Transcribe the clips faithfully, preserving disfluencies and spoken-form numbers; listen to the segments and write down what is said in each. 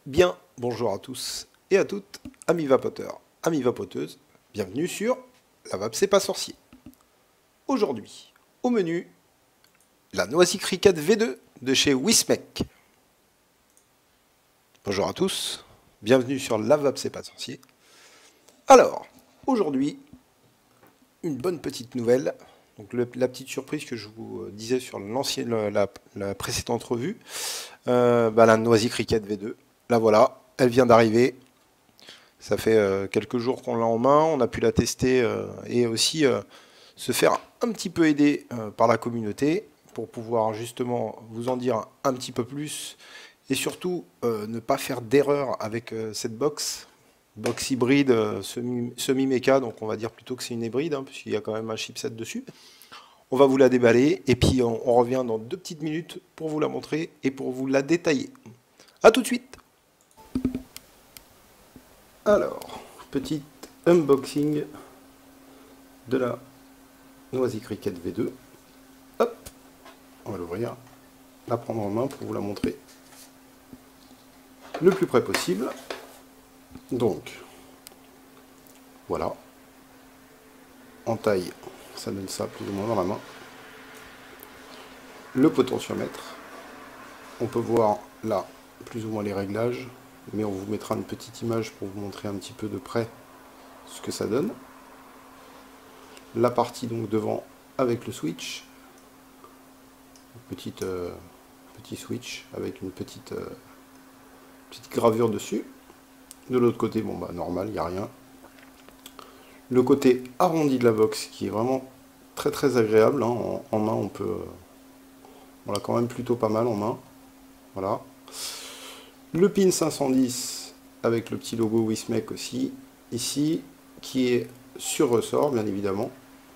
Bien, bonjour à tous et à toutes, amis vapoteurs, amis vapoteuses, bienvenue sur La Vape c'est pas sorcier. Aujourd'hui, au menu, la Noisy Cricket V deux de chez Wismec. Bonjour à tous, bienvenue sur La Vape c'est pas sorcier. Alors, aujourd'hui, une bonne petite nouvelle. Donc le, la petite surprise que je vous disais sur l'ancienne, la, la précédente revue, euh, bah, la Noisy Cricket V deux. La voilà, elle vient d'arriver. Ça fait euh, quelques jours qu'on l'a en main, on a pu la tester euh, et aussi euh, se faire un petit peu aider euh, par la communauté pour pouvoir justement vous en dire un petit peu plus et surtout euh, ne pas faire d'erreur avec euh, cette box. Box hybride euh, semi-méca, donc on va dire plutôt que c'est une hybride, hein, puisqu'il y a quand même un chipset dessus. On va vous la déballer et puis on, on revient dans deux petites minutes pour vous la montrer et pour vous la détailler. A tout de suite. Alors, petit unboxing de la Noisy Cricket V deux. Hop, on va l'ouvrir, la prendre en main pour vous la montrer le plus près possible. Donc, voilà. En taille, ça donne ça plus ou moins dans la main. Le potentiomètre. On peut voir là plus ou moins les réglages, mais on vous mettra une petite image pour vous montrer un petit peu de près ce que ça donne. La partie donc devant avec le switch, petite euh, petit switch avec une petite euh, petite gravure dessus. De l'autre côté, bon bah normal, il n'y a rien. Le côté arrondi de la box qui est vraiment très très agréable, hein. en, en main on peut, euh, on l'a quand même plutôt pas mal en main. Voilà. Le pin cinq cent dix avec le petit logo Wismec aussi ici, qui est sur ressort bien évidemment.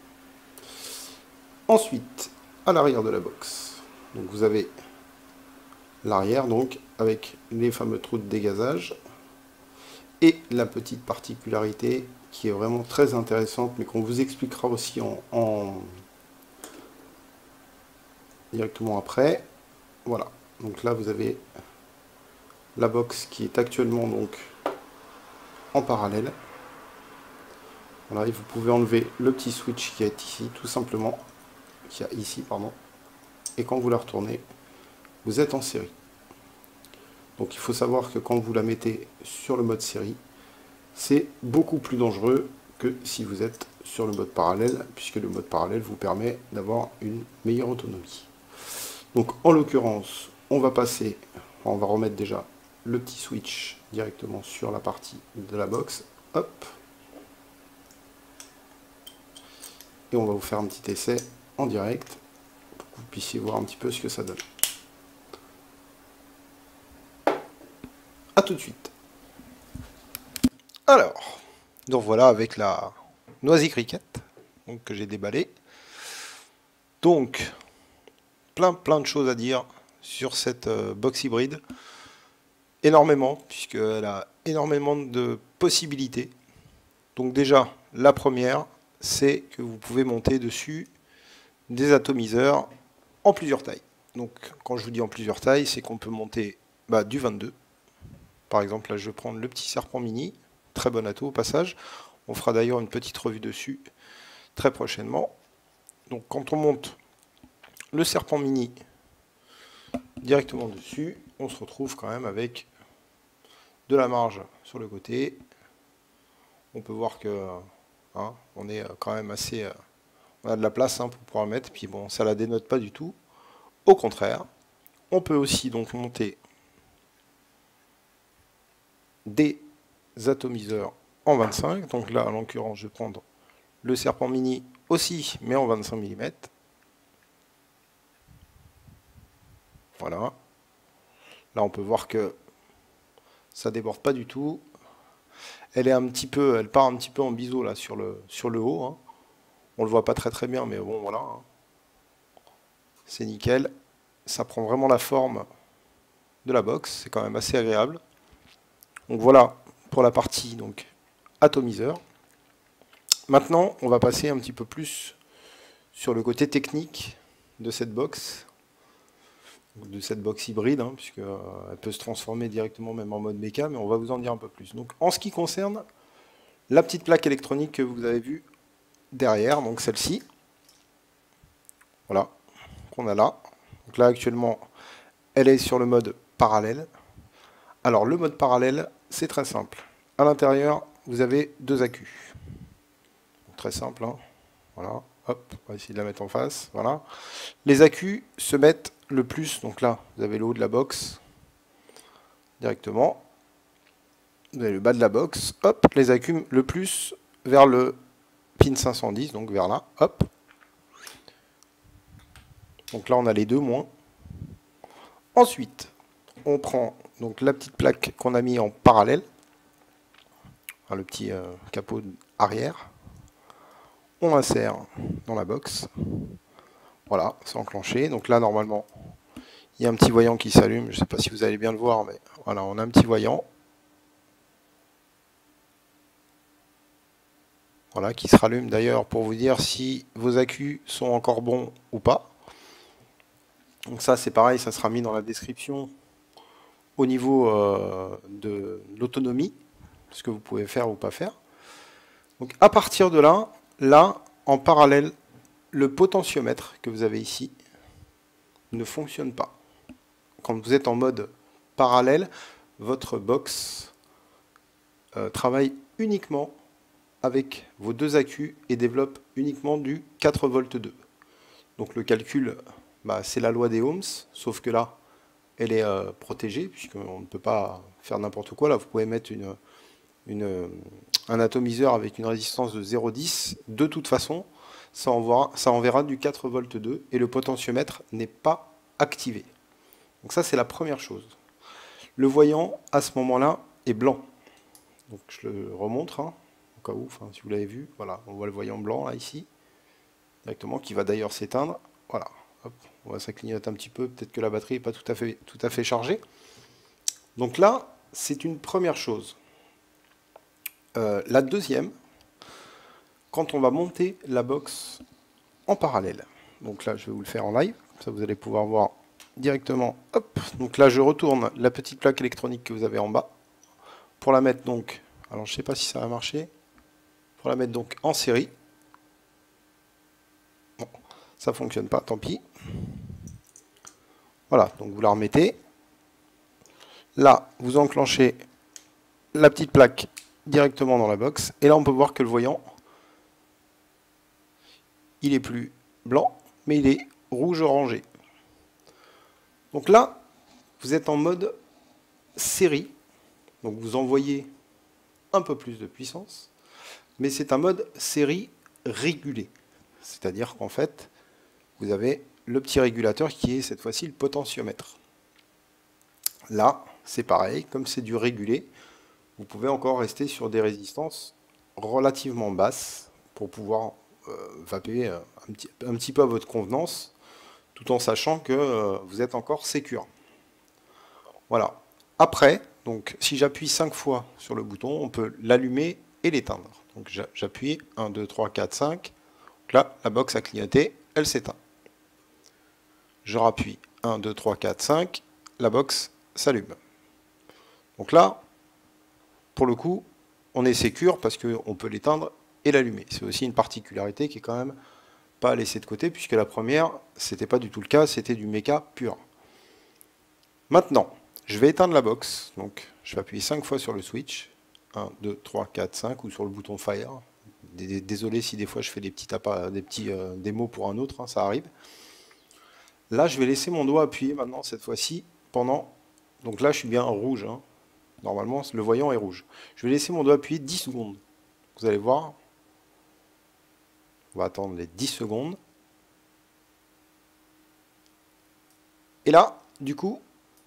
Ensuite, à l'arrière de la box, donc vous avez l'arrière donc avec les fameux trous de dégazage et la petite particularité qui est vraiment très intéressante, mais qu'on vous expliquera aussi en, en directement après. Voilà, donc là vous avez la box qui est actuellement donc en parallèle. Voilà, et vous pouvez enlever le petit switch qui est ici, tout simplement, qui a ici, pardon. Et quand vous la retournez, vous êtes en série. Donc il faut savoir que quand vous la mettez sur le mode série, c'est beaucoup plus dangereux que si vous êtes sur le mode parallèle, puisque le mode parallèle vous permet d'avoir une meilleure autonomie. Donc en l'occurrence, on va passer, on va remettre déjà le petit switch directement sur la partie de la box. Hop. Et on va vous faire un petit essai en direct pour que vous puissiez voir un petit peu ce que ça donne. A tout de suite. Alors, donc voilà avec la Noisy Cricket donc, que j'ai déballée. Donc, plein plein de choses à dire sur cette euh, box hybride. Énormément, puisqu'elle a énormément de possibilités. Donc déjà, la première, c'est que vous pouvez monter dessus des atomiseurs en plusieurs tailles. Donc quand je vous dis en plusieurs tailles, c'est qu'on peut monter bah, du vingt-deux. Par exemple, là je vais prendre le petit serpent mini, très bon ato au passage. On fera d'ailleurs une petite revue dessus très prochainement. Donc quand on monte le serpent mini directement dessus, on se retrouve quand même avec de la marge sur le côté. On peut voir que hein, on est quand même assez... On a de la place hein, pour pouvoir mettre, puis bon, ça la dénote pas du tout. Au contraire, on peut aussi donc monter des atomiseurs en vingt-cinq. Donc là, en l'occurrence, je vais prendre le serpent mini aussi, mais en vingt-cinq millimètres. Voilà. Là, on peut voir que ça déborde pas du tout. Elle est un petit peu, elle part un petit peu en biseau là sur le sur le haut. Hein. On le voit pas très très bien, mais bon, voilà. Hein. C'est nickel. Ça prend vraiment la forme de la box. C'est quand même assez agréable. Donc voilà pour la partie donc atomiseur. Maintenant, on va passer un petit peu plus sur le côté technique de cette box. de cette box hybride, hein, puisqu'elle peut se transformer directement même en mode méca, mais on va vous en dire un peu plus. Donc en ce qui concerne la petite plaque électronique que vous avez vue derrière, donc celle-ci, voilà, qu'on a là. Donc là actuellement, elle est sur le mode parallèle. Alors le mode parallèle, c'est très simple. À l'intérieur, vous avez deux accus. Donc, très simple, hein. Voilà, hop, on va essayer de la mettre en face, voilà. Les accus se mettent le plus, donc là, vous avez le haut de la box, directement. Vous avez le bas de la box, hop, les accus le plus vers le pin cinq cent dix, donc vers là, hop. Donc là, on a les deux moins. Ensuite, on prend donc la petite plaque qu'on a mis en parallèle, enfin, le petit euh, capot arrière. On insère dans la box. Voilà, c'est enclenché. Donc là, normalement, il y a un petit voyant qui s'allume. Je ne sais pas si vous allez bien le voir, mais voilà, on a un petit voyant. Voilà, qui se rallume d'ailleurs pour vous dire si vos accus sont encore bons ou pas. Donc ça, c'est pareil, ça sera mis dans la description au niveau euh, de l'autonomie, ce que vous pouvez faire ou pas faire. Donc à partir de là, là, en parallèle, le potentiomètre que vous avez ici ne fonctionne pas. Quand vous êtes en mode parallèle, votre box euh, travaille uniquement avec vos deux accus et développe uniquement du quatre volts deux. Donc le calcul, bah, c'est la loi des ohms, sauf que là, elle est euh, protégée, puisqu'on ne peut pas faire n'importe quoi. Là, vous pouvez mettre une, une, un atomiseur avec une résistance de zéro virgule dix. De toute façon, ça enverra, ça enverra du quatre volts deux et le potentiomètre n'est pas activé. Donc ça, c'est la première chose. Le voyant, à ce moment-là, est blanc. Donc je le remontre, hein, au cas où, enfin, si vous l'avez vu. Voilà, on voit le voyant blanc, là, ici, directement, qui va d'ailleurs s'éteindre. Voilà, hop, on va ça clignote un petit peu. Peut-être que la batterie n'est pas tout à fait, tout à fait chargée. Donc là, c'est une première chose. Euh, la deuxième, quand on va monter la box en parallèle. Donc là, je vais vous le faire en live, ça vous allez pouvoir voir directement. Hop, donc là, je retourne la petite plaque électronique que vous avez en bas pour la mettre donc. Alors, je ne sais pas si ça va marcher. Pour la mettre donc en série. Bon, ça ne fonctionne pas, tant pis. Voilà, donc vous la remettez. Là, vous enclenchez la petite plaque directement dans la box. Et là, on peut voir que le voyant, il est plus blanc, mais il est rouge-orangé. Donc là, vous êtes en mode série. Donc vous envoyez un peu plus de puissance. Mais c'est un mode série régulé. C'est-à-dire qu'en fait, vous avez le petit régulateur qui est cette fois-ci le potentiomètre. Là, c'est pareil, comme c'est du régulé, vous pouvez encore rester sur des résistances relativement basses pour pouvoir euh, vaper un petit, un petit peu à votre convenance, tout en sachant que euh, vous êtes encore sécure. Voilà. Après, donc, si j'appuie cinq fois sur le bouton, on peut l'allumer et l'éteindre. Donc j'appuie un, deux, trois, quatre, cinq. Donc là, la box a clignoté, elle s'éteint. Je rappuie un, deux, trois, quatre, cinq. La box s'allume. Donc là, pour le coup, on est sécure parce qu'on peut l'éteindre et l'allumer. C'est aussi une particularité qui est quand même pas à laisser de côté, puisque la première, c'était pas du tout le cas, c'était du méca pur. Maintenant, je vais éteindre la box. Donc, je vais appuyer cinq fois sur le switch. un, deux, trois, quatre, cinq, ou sur le bouton Fire. Désolé si des fois je fais des petits, tapas, des petits euh, démos pour un autre, hein, ça arrive. Là, je vais laisser mon doigt appuyé maintenant, cette fois-ci, pendant... Donc là, je suis bien en rouge. Hein. Normalement, le voyant est rouge. Je vais laisser mon doigt appuyé dix secondes. Vous allez voir. On va attendre les dix secondes. Et là, du coup,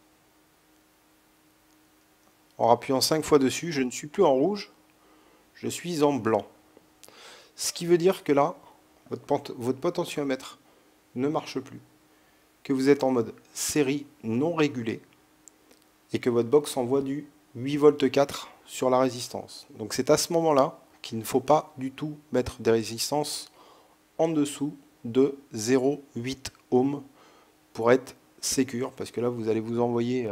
en appuyant cinq fois dessus, je ne suis plus en rouge, je suis en blanc. Ce qui veut dire que là, votre, votre potentiomètre ne marche plus, que vous êtes en mode série non régulée, et que votre box envoie du huit volts quatre sur la résistance. Donc c'est à ce moment-là qu'il ne faut pas du tout mettre des résistances en dessous de zéro virgule huit ohms pour être sécure, parce que là, vous allez vous envoyer euh,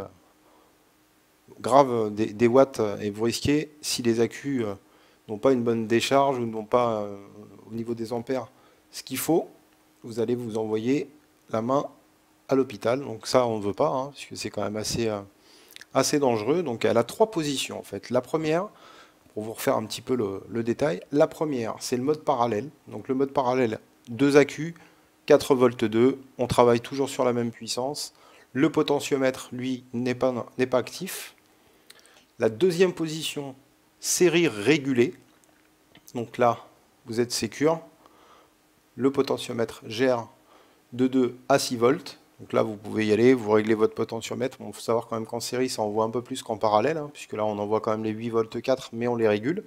grave des, des watts, et vous risquez, si les accus euh, n'ont pas une bonne décharge ou n'ont pas euh, au niveau des ampères ce qu'il faut, vous allez vous envoyer la main à l'hôpital. Donc ça, on ne veut pas, hein, puisque c'est quand même assez, euh, assez dangereux. Donc elle a trois positions en fait. La première, pour vous refaire un petit peu le, le détail, la première, c'est le mode parallèle. Donc le mode parallèle, deux accus, quatre volts deux, on travaille toujours sur la même puissance. Le potentiomètre, lui, n'est pas, n'est pas actif. La deuxième position, série régulée. Donc là, vous êtes sécure. Le potentiomètre gère de deux à six volts. Donc là, vous pouvez y aller, vous réglez votre potentiomètre. Il bon, faut savoir quand même qu'en série, ça envoie un peu plus qu'en parallèle, hein, puisque là, on envoie quand même les huit volts quatre, mais on les régule.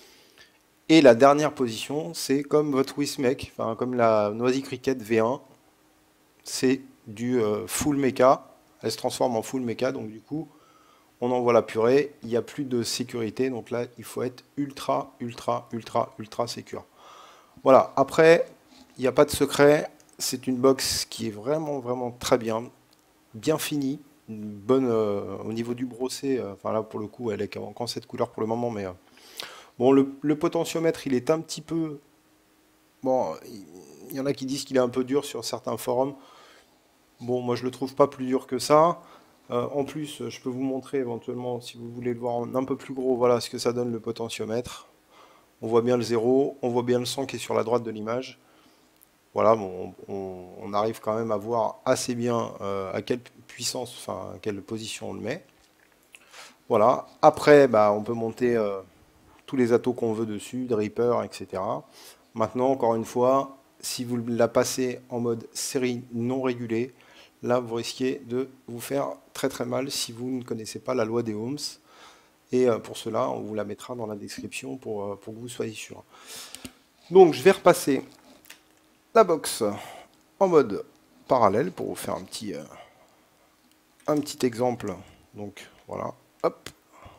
Et la dernière position, c'est comme votre Wismec, enfin, comme la Noisy Cricket V un, c'est du euh, full mecha. Elle se transforme en full mecha, donc du coup, on envoie la purée, il n'y a plus de sécurité, donc là, il faut être ultra, ultra, ultra, ultra sécure. Voilà, après, il n'y a pas de secret, c'est une box qui est vraiment, vraiment très bien, bien finie, une bonne, euh, au niveau du brossé, euh, enfin là, pour le coup, elle est encore cette couleur pour le moment, mais... Euh, bon, le, le potentiomètre, il est un petit peu... Bon, il y en a qui disent qu'il est un peu dur sur certains forums. Bon, moi, je le trouve pas plus dur que ça. Euh, en plus, je peux vous montrer éventuellement, si vous voulez le voir en un peu plus gros, voilà ce que ça donne le potentiomètre. On voit bien le zéro, on voit bien le cent qui est sur la droite de l'image. Voilà, bon, on, on arrive quand même à voir assez bien euh, à quelle puissance, enfin à quelle position on le met. Voilà. Après, bah, on peut monter euh, tous les atos qu'on veut dessus, Dripper, et cetera. Maintenant, encore une fois, si vous la passez en mode série non régulée, là, vous risquez de vous faire très très mal si vous ne connaissez pas la loi des ohms. Et pour cela, on vous la mettra dans la description pour, pour que vous soyez sûr. Donc, je vais repasser la box en mode parallèle pour vous faire un petit, euh, un petit exemple. Donc, voilà, hop.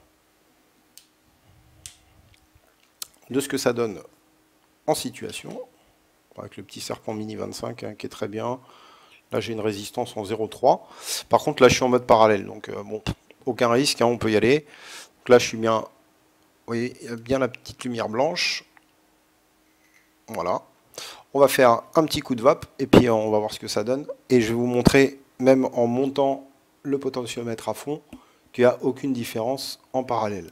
De ce que ça donne en situation. Avec le petit serpent mini vingt-cinq hein, qui est très bien. Là, j'ai une résistance en zéro virgule trois. Par contre, là, je suis en mode parallèle. Donc, euh, bon, aucun risque, hein, on peut y aller. Donc là, je suis bien... Vous voyez, il y a bien la petite lumière blanche. Voilà. On va faire un petit coup de vape et puis on va voir ce que ça donne. Et je vais vous montrer, même en montant le potentiomètre à fond, qu'il n'y a aucune différence en parallèle.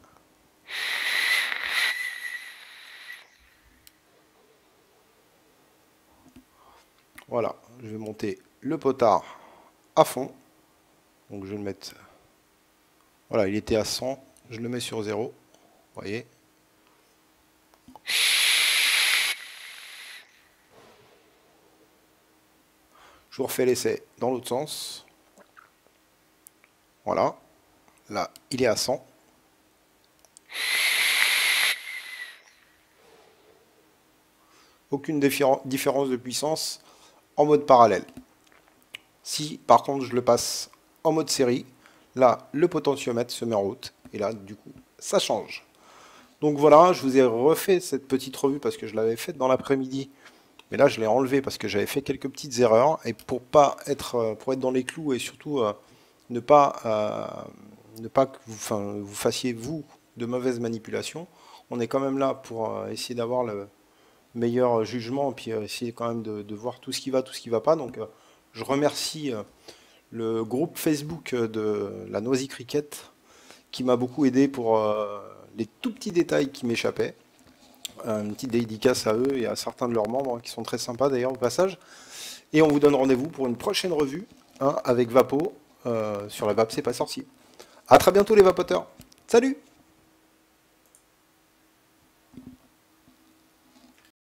Voilà, je vais monter le potard à fond. Donc je vais le mettre... Voilà, il était à cent, je le mets sur zéro. Vous voyez. Je vous refais l'essai dans l'autre sens. Voilà. Là, il est à cent. Aucune différence de puissance en mode parallèle. Si, par contre, je le passe en mode série, là, le potentiomètre se met en route. Et là, du coup, ça change. Donc voilà, je vous ai refait cette petite revue parce que je l'avais faite dans l'après-midi. Mais là, je l'ai enlevé parce que j'avais fait quelques petites erreurs. Et pour pas être, pour être dans les clous et surtout euh, ne pas, euh, ne pas que vous, enfin, vous fassiez, vous, de mauvaises manipulations, on est quand même là pour euh, essayer d'avoir le meilleur jugement et puis euh, essayer quand même de, de voir tout ce qui va, tout ce qui ne va pas. Donc, euh, je remercie euh, le groupe Facebook de la Noisy Cricket qui m'a beaucoup aidé pour euh, les tout petits détails qui m'échappaient. Une petite dédicace à eux et à certains de leurs membres qui sont très sympas d'ailleurs au passage. Et on vous donne rendez-vous pour une prochaine revue hein, avec Vapo euh, sur la vape c'est pas sorcier. A très bientôt les vapoteurs. Salut!